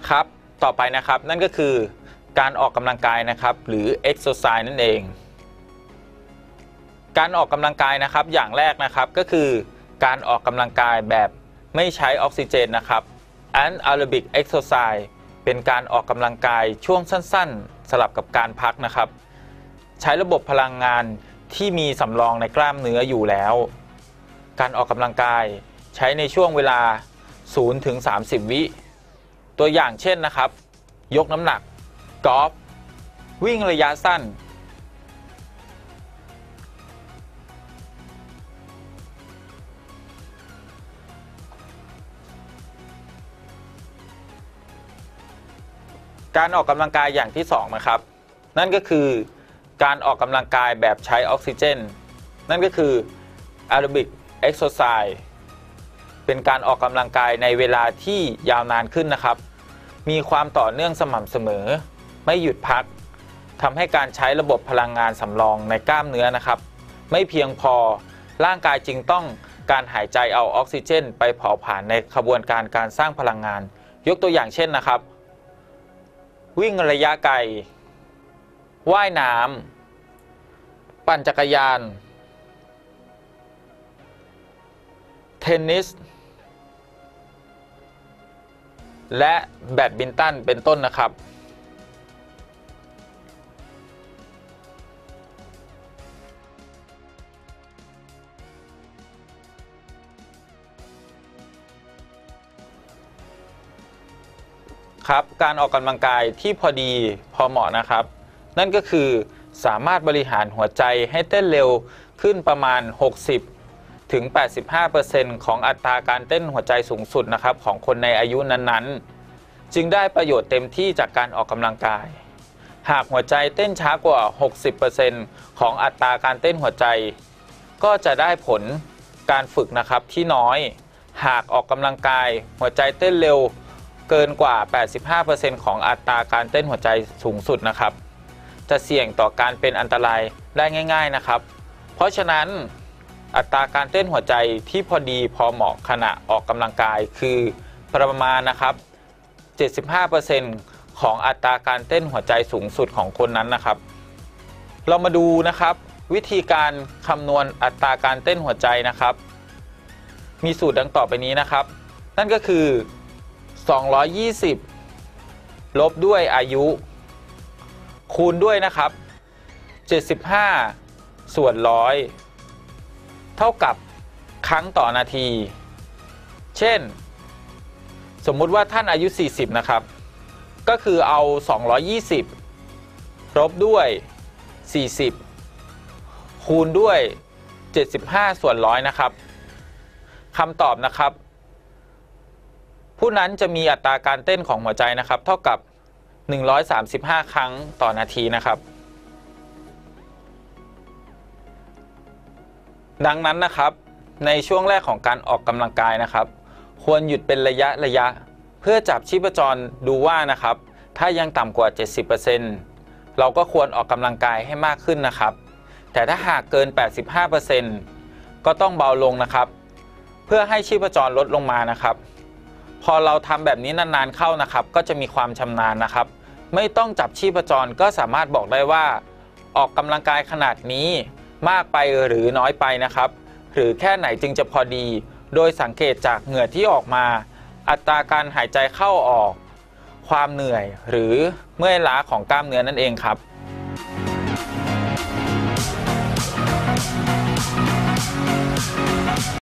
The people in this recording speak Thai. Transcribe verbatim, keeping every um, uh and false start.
ครับต่อไปนะครับนั่นก็คือการออกกำลังกายนะครับหรือ exercise นั่นเองการออกกำลังกายนะครับอย่างแรกนะครับก็คือการออกกำลังกายแบบไม่ใช้ออกซิเจนนะครับ anaerobic exercise เป็นการออกกำลังกายช่วงสั้นๆสลับกับการพักนะครับใช้ระบบพลังงานที่มีสำรองในกล้ามเนื้ออยู่แล้วการออกกำลังกายใช้ในช่วงเวลา ศูนย์ถึงสามสิบ วิตัวอย่างเช่นนะครับยกน้ำหนักกอล์ฟวิ่งระยะสั้นการออกกำลังกายอย่างที่สองนะครับนั่นก็คือการออกกำลังกายแบบใช้ออกซิเจนนั่นก็คือ aerobic exercise เป็นการออกกำลังกายในเวลาที่ยาวนานขึ้นนะครับมีความต่อเนื่องสม่ำเสมอไม่หยุดพักทำให้การใช้ระบบพลังงานสำรองในกล้ามเนื้อนะครับไม่เพียงพอร่างกายจึงต้องการหายใจเอาออกซิเจนไปเผาผลาญในขบวนการการสร้างพลังงานยกตัวอย่างเช่นนะครับวิ่งระยะไกลว่ายน้ำปั่นจักรยานเทนนิสและแบดมินตันเป็นต้นนะครับครับการออกกำลังกายที่พอดีพอเหมาะนะครับนั่นก็คือสามารถบริหารหัวใจให้เต้นเร็วขึ้นประมาณ หกสิบถึงแปดสิบห้าเปอร์เซ็นต์ ของอัตราการเต้นหัวใจสูงสุดนะครับของคนในอายุนั้นๆจึงได้ประโยชน์เต็มที่จากการออกกำลังกายหากหัวใจเต้นช้ากว่า หกสิบเปอร์เซ็นต์ ของอัตราการเต้นหัวใจก็จะได้ผลการฝึกนะครับที่น้อยหากออกกำลังกายหัวใจเต้นเร็วเกินกว่า แปดสิบห้าเปอร์เซ็นต์ ของอัตราการเต้นหัวใจสูงสุดนะครับจะเสี่ยงต่อการเป็นอันตรายได้ง่ายๆนะครับเพราะฉะนั้นอัตราการเต้นหัวใจที่พอดีพอเหมาะขณะออกกำลังกายคือประมาณนะครับ เจ็ดสิบห้าเปอร์เซ็นต์ ของอัตราการเต้นหัวใจสูงสุดของคนนั้นนะครับเรามาดูนะครับวิธีการคำนวณอัตราการเต้นหัวใจนะครับมีสูตรดังต่อไปนี้นะครับนั่นก็คือสองร้อยยี่สิบลบด้วยอายุคูณด้วยนะครับเจ็ดสิบห้าส่วนร้อยเท่ากับครั้งต่อนาทีเช่นสมมุติว่าท่านอายุสี่สิบนะครับก็คือเอาสองร้อยยี่สิบลบด้วยสี่สิบคูณด้วยเจ็ดสิบห้าส่วนร้อยนะครับคำตอบนะครับผู้นั้นจะมีอัตราการเต้นของหัวใจนะครับเท่ากับหนึ่งร้อยสามสิบห้าครั้งต่อนาทีนะครับดังนั้นนะครับในช่วงแรกของการออกกำลังกายนะครับควรหยุดเป็นระยะระยะเพื่อจับชีพจรดูว่านะครับถ้ายังต่ำกว่า เจ็ดสิบเปอร์เซ็นต์ เราก็ควรออกกำลังกายให้มากขึ้นนะครับแต่ถ้าหากเกิน แปดสิบห้าเปอร์เซ็นต์ ก็ต้องเบาลงนะครับเพื่อให้ชีพจรลดลงมานะครับพอเราทำแบบนี้นานๆเข้านะครับก็จะมีความชำนาญนะครับไม่ต้องจับชีพจรก็สามารถบอกได้ว่าออกกำลังกายขนาดนี้มากไปหรือน้อยไปนะครับหรือแค่ไหนจึงจะพอดีโดยสังเกตจากเหงื่อที่ออกมาอัตราการหายใจเข้าออกความเหนื่อยหรือเมื่อยล้าของกล้ามเนื้อนั่นเองครับ